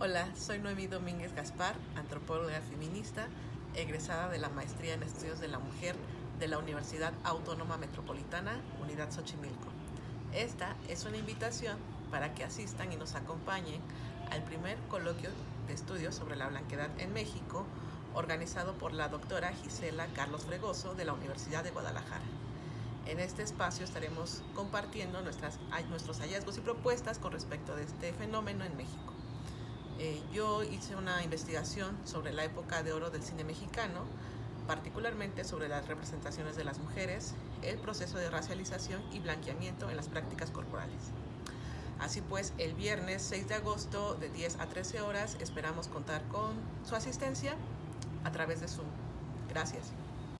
Hola, soy Noemí Domínguez Gaspar, antropóloga feminista, egresada de la Maestría en Estudios de la Mujer de la Universidad Autónoma Metropolitana, Unidad Xochimilco. Esta es una invitación para que asistan y nos acompañen al primer coloquio de estudios sobre la blanquedad en México, organizado por la doctora Gisela Carlos Fregoso de la Universidad de Guadalajara. En este espacio estaremos compartiendo nuestros hallazgos y propuestas con respecto de este fenómeno en México. Yo hice una investigación sobre la época de oro del cine mexicano, particularmente sobre las representaciones de las mujeres, el proceso de racialización y blanqueamiento en las prácticas corporales. Así pues, el viernes 6 de agosto de 10 a 13 horas esperamos contar con su asistencia a través de Zoom. Gracias.